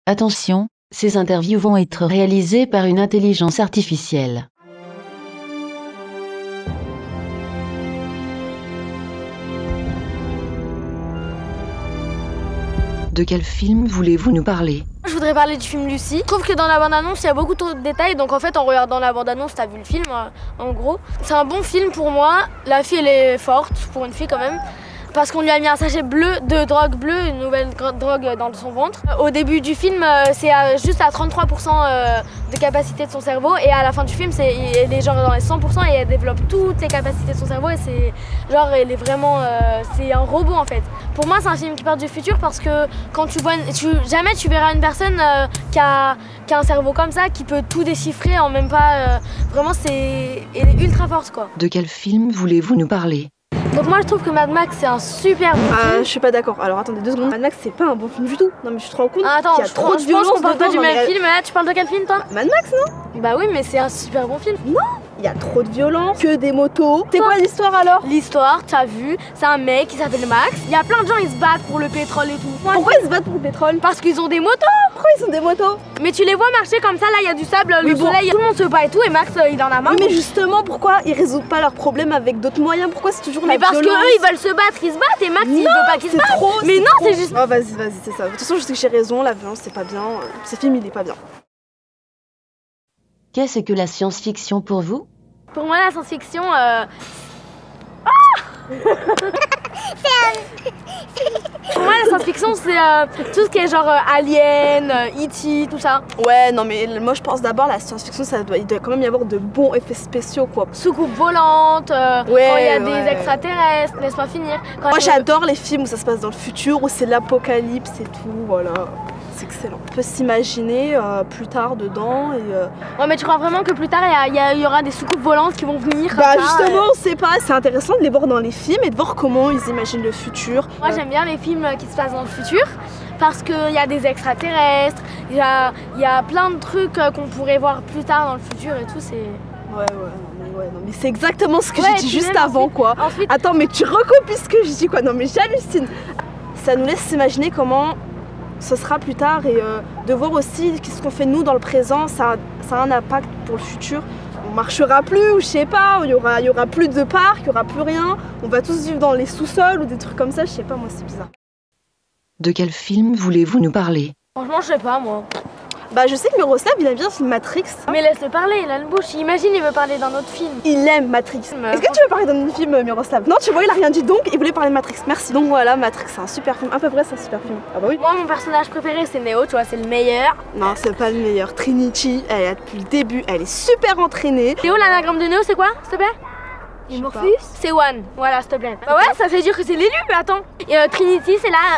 Attention, ces interviews vont être réalisées par une intelligence artificielle. De quel film voulez-vous nous parler? Je voudrais parler du film Lucie. Je trouve que dans la bande-annonce, il y a beaucoup trop de détails. Donc en fait, en regardant la bande-annonce, t'as vu le film, en gros. C'est un bon film pour moi. La fille, elle est forte, pour une fille quand même. Parce qu'on lui a mis un sachet bleu de drogue bleue, une nouvelle drogue dans son ventre. Au début du film, c'est juste à 33% de capacité de son cerveau. Et à la fin du film, elle est genre dans les 100% et elle développe toutes les capacités de son cerveau. Et c'est genre, elle est vraiment... c'est un robot en fait. Pour moi, c'est un film qui parle du futur parce que quand tu vois... jamais tu verras une personne qui a un cerveau comme ça, qui peut tout déchiffrer en même pas... vraiment, elle est ultra forte quoi. De quel film voulez-vous nous parler? Donc moi je trouve que Mad Max c'est un super bon film. Je suis pas d'accord. Alors attendez 2 secondes. Mad Max c'est pas un bon film du tout. Non mais je te rends compte attends, qu'il y a trop de violence je pense qu'on parle pas du dedans, même film. Là, tu parles de quel film toi? Mad Max non? Bah oui mais c'est un super bon film. Non, il y a trop de violence, que des motos. C'est quoi l'histoire alors? L'histoire, t'as vu, c'est un mec qui s'appelle Max. Il y a plein de gens ils se battent pour le pétrole et tout. Pourquoi ils se battent pour le pétrole? Parce qu'ils ont des motos. Pourquoi ils ont des motos? Mais tu les vois marcher comme ça, là il y a du sable, le soleil, tout le monde se bat et tout et Max il en a marre. Oui, mais justement pourquoi ils résolvent pas leurs problèmes avec d'autres moyens? Pourquoi c'est toujours la violence? Mais parce que eux ils veulent se battre, ils se battent et Max il veut pas qu'ils se battent. Trop, mais non trop. c'est juste... Oh vas-y c'est ça. De toute façon je sais que j'ai raison, la violence c'est pas bien. Ce film il est pas bien. Qu'est-ce que la science-fiction pour vous? Pour moi la science-fiction... Pour moi la science-fiction c'est tout ce qui est genre Alien, E.T, tout ça. Ouais non mais moi je pense d'abord la science-fiction il doit quand même y avoir de bons effets spéciaux quoi. Soucoupe volante, quand il y a des extraterrestres, laisse-moi finir. Moi j'adore les films où ça se passe dans le futur, où c'est l'apocalypse et tout, voilà. C'est excellent. On peut s'imaginer plus tard dedans et... Ouais mais tu crois vraiment que plus tard il y aura des soucoupes volantes qui vont venir Bah comme ça, justement on sait pas, c'est intéressant de les voir dans les films et de voir comment ils imaginent le futur. Moi j'aime bien les films qui se passent dans le futur parce qu'il y a des extraterrestres, il y a plein de trucs qu'on pourrait voir plus tard dans le futur et tout, c'est... Ouais, non mais c'est exactement ce que j'ai dit juste avant ensuite, quoi. Attends mais tu recopies ce que je dis quoi, non mais j'hallucine. Ça nous laisse s'imaginer comment ce sera plus tard et de voir aussi ce qu'on fait nous dans le présent, ça a un impact pour le futur. On marchera plus ou je sais pas, il y aura plus de parcs, il y aura plus rien, on va tous vivre dans les sous-sols ou des trucs comme ça, je sais pas, moi c'est bizarre. De quel film voulez-vous nous parler? Franchement je sais pas moi. Bah je sais que Miroslav il aime bien le film Matrix. Mais laisse-le parler, il a une bouche, imagine il veut parler d'un autre film. Il aime Matrix. Est-ce que tu veux parler d'un autre film Miroslav? Non tu vois il a rien dit donc il voulait parler de Matrix, merci. Donc voilà Matrix c'est un super film, à peu près c'est un super film. Ah bah oui. Moi mon personnage préféré c'est Neo, tu vois c'est le meilleur. Non c'est pas le meilleur, Trinity, elle est là depuis le début, elle est super entraînée. Théo l'anagramme de Neo c'est quoi s'il te plaît? Et Morpheus? C'est One, voilà s'il te plaît. Bah ouais ça veut dire que c'est l'élu, mais attends. Et Trinity c'est là...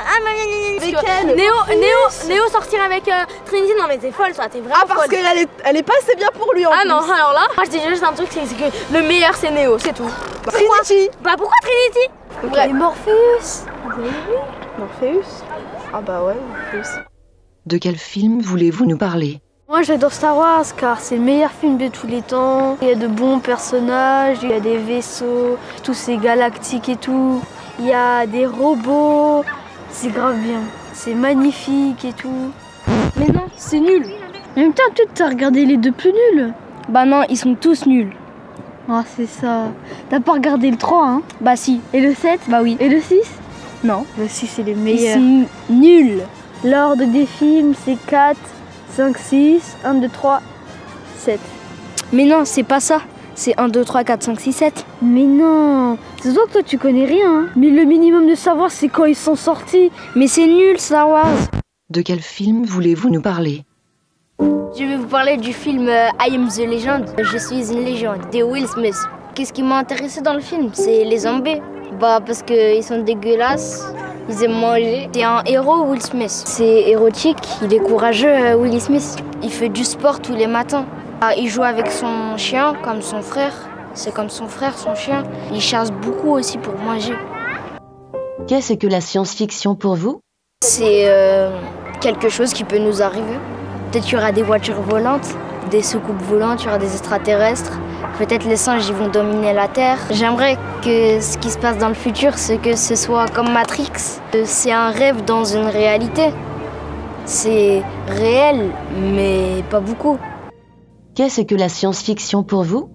Neo sortir avec Trinity, non mais t'es folle toi, t'es vraiment folle. Ah parce qu'elle est pas assez bien pour lui en plus. Ah non alors là, moi je dis juste un truc, c'est que le meilleur c'est Neo, c'est tout. Trinity. Bah pourquoi Trinity? Okay. Et Morpheus? Morpheus? Ah bah ouais Morpheus. De quel film voulez-vous nous parler? Moi j'adore Star Wars car c'est le meilleur film de tous les temps. Il y a de bons personnages, il y a des vaisseaux, tout c'est galactique et tout. Il y a des robots, c'est grave bien. C'est magnifique et tout. Mais non, c'est nul. En même temps, toi t'as regardé les deux plus nuls. Bah non, ils sont tous nuls. Ah c'est ça. T'as pas regardé le 3 hein? Bah si. Et le 7? Bah oui. Et le 6? Non. Le 6 c'est les Ils meilleurs. sont nuls. L'ordre des films c'est 4, 5, 6, 1, 2, 3, 7. Mais non, c'est pas ça. C'est 1, 2, 3, 4, 5, 6, 7. Mais non, c'est sûr que toi tu connais rien. Hein. Mais le minimum de savoir c'est quand ils sont sortis. Mais c'est nul Star Wars. De quel film voulez-vous nous parler? Je vais vous parler du film I Am the Legend. Je suis une légende de Will Smith. Qu'est-ce qui m'a intéressé dans le film? C'est les zombies. Bah parce qu'ils sont dégueulasses, ils aiment manger. C'est un héros Will Smith. C'est érotique, il est courageux Will Smith. Il fait du sport tous les matins. Il joue avec son chien comme son frère. C'est comme son frère, son chien. Il chasse beaucoup aussi pour manger. Qu'est-ce que la science-fiction pour vous? C'est quelque chose qui peut nous arriver. Peut-être qu'il y aura des voitures volantes, des soucoupes volantes, il y aura des extraterrestres. Peut-être les singes ils vont dominer la Terre. J'aimerais que ce qui se passe dans le futur, c'est que ce soit comme Matrix. C'est un rêve dans une réalité. c'est réel, mais pas beaucoup. Qu'est-ce que la science-fiction pour vous?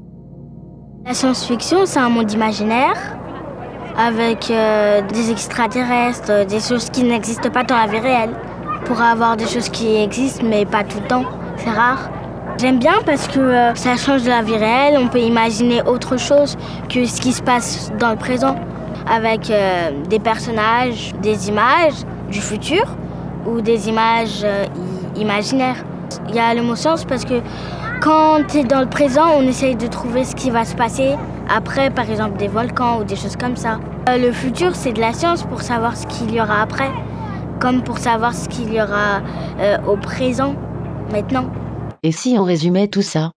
La science-fiction, c'est un monde imaginaire avec des extraterrestres, des choses qui n'existent pas dans la vie réelle. On pourrait avoir des choses qui existent, mais pas tout le temps. C'est rare. J'aime bien parce que ça change de la vie réelle. On peut imaginer autre chose que ce qui se passe dans le présent, avec des personnages, des images du futur ou des images imaginaires. Il y a le mot science parce que quand tu es dans le présent, on essaye de trouver ce qui va se passer après, par exemple des volcans ou des choses comme ça. Le futur, c'est de la science pour savoir ce qu'il y aura après, comme pour savoir ce qu'il y aura au présent, maintenant. Et si on résumait tout ça?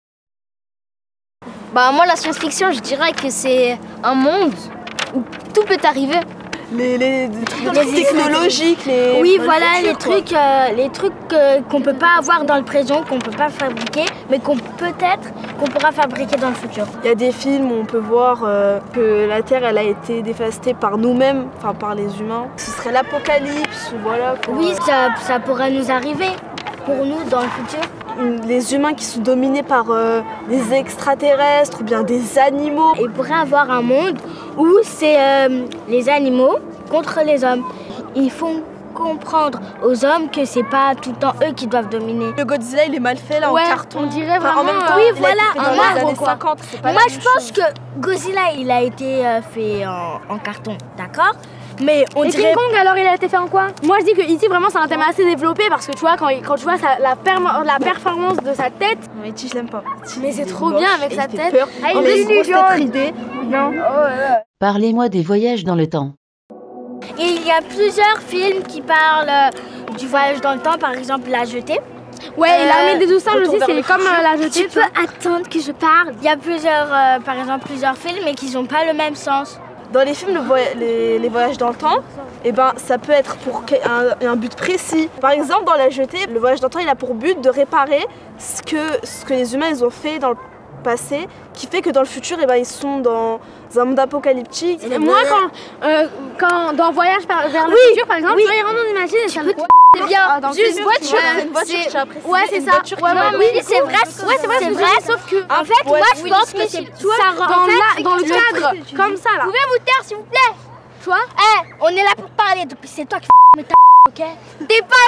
Bah moi la science-fiction, je dirais que c'est un monde où tout peut arriver. Les trucs technologiques, les... Oui, voilà, les trucs qu'on peut pas avoir dans le présent, qu'on peut pas fabriquer, mais qu'on pourra fabriquer dans le futur. Il y a des films où on peut voir que la Terre elle a été dévastée par nous-mêmes, enfin par les humains. Ce serait l'apocalypse, voilà. Oui, ça pourrait nous arriver, pour nous, dans le futur. Les humains qui sont dominés par des extraterrestres ou bien des animaux. Et il pourrait avoir un monde où c'est les animaux contre les hommes. Ils font comprendre aux hommes que c'est pas tout le temps eux qui doivent dominer. Le Godzilla il est mal fait là, Ouais, en carton. on dirait vraiment, en même temps, oui, il a voilà, été fait un dans les arbre, années quoi. 50, c'est pas Moi, la je même pense chose. que Godzilla, il a été fait en carton, d'accord? Mais on Et dirait... King Kong alors il a été fait en quoi? Moi je dis que E.T. vraiment c'est un thème assez développé parce que tu vois quand tu vois la performance de sa tête. Non, E.T. je l'aime pas. Mais c'est Il est trop moche bien avec et sa il fait tête. peur. Ah, il Il a est une grosse jaune. tête ridée. Non. Parlez-moi des voyages dans le temps. Et il y a plusieurs films qui parlent du voyage dans le temps, par exemple La Jetée. Ouais, et l'armée des douze singes Retour aussi, vers c'est le comme la jetée. Tu peux attendre que je parle. Il y a plusieurs, par exemple, plusieurs films mais qui n'ont pas le même sens. Dans les films, les voyages dans le temps, eh ben, ça peut être pour un but précis. Par exemple, dans La Jetée, le voyage dans le temps, il a pour but de réparer ce que les humains ils ont fait dans le passé, qui fait que dans le futur, eh ben, ils sont dans un monde apocalyptique. Et moi, quand dans Voyage vers le futur, par exemple, tu vois, il rentre dans une machine et ça me C'est bien, dans le juste film, voiture. c'est une voiture, j'ai apprécié. Ouais, c'est Une ça. voiture qui Ouais, va ouais, Oui, loin. c'est vrai, c'est vrai, sauf que En fait, moi, je pense que c'est tu vois, ça rend- en fait, dans le cadre, comme ça là. Vous pouvez vous taire, s'il vous plaît? Tu vois? Eh, on est là pour parler, donc c'est toi qui me ta ok? T'es pas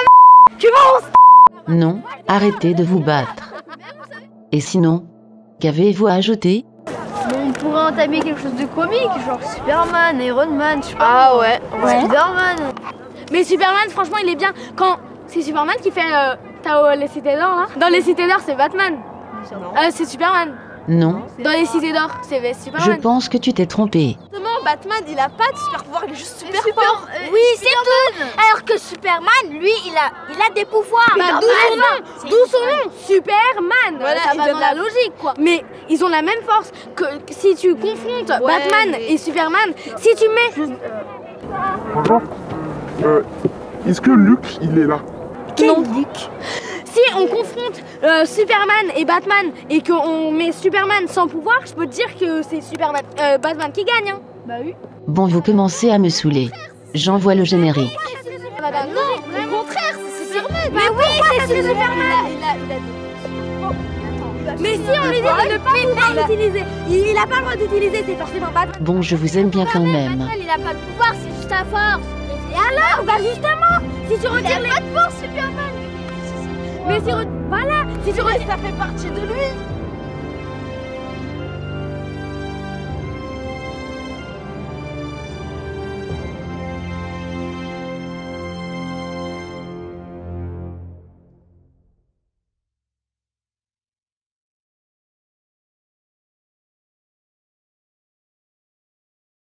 Non, arrêtez de vous battre. Et sinon, qu'avez-vous à ajouter? On pourrait entamer quelque chose de comique, genre Superman, Iron Man, je sais pas. Ah ouais. Spider-Man. Mais Superman, franchement, il est bien. Quand c'est Superman qui fait les cités d'or là. Dans les cités d'or, c'est Batman. C'est Superman. Non, Dans les cités d'or, c'est je Superman. pense que tu t'es trompé. Justement, Batman, il a pas de super pouvoir, il est juste super fort. Oui, c'est tout. Alors que Superman, lui, il a des pouvoirs. Bah, d'où son nom, Superman. Voilà, ça il va vient dans de la la- logique quoi. Mais ils ont la même force que si tu confrontes Batman mais- et Superman, si tu mets Bonjour. Est-ce que Luke, il est là? non. Si on confronte Superman et Batman et qu'on met Superman sans pouvoir, je peux te dire que c'est Batman qui gagne. Hein. Bah oui. Bon, vous commencez à me saouler. J'envoie le générique. Non, au contraire, c'est Superman. Mais oui, c'est Superman. Mais si on lui dit de ne pas pouvoir l'utiliser, il a pas le droit d'utiliser, c'est forcément Batman. Bon, je vous aime bien quand même. Batman, il a pas de pouvoir, c'est juste à force. Et alors, bah justement, si tu retires les... Pas de force, Superman. Mais si voilà, si tu retires... Ça fait partie de lui.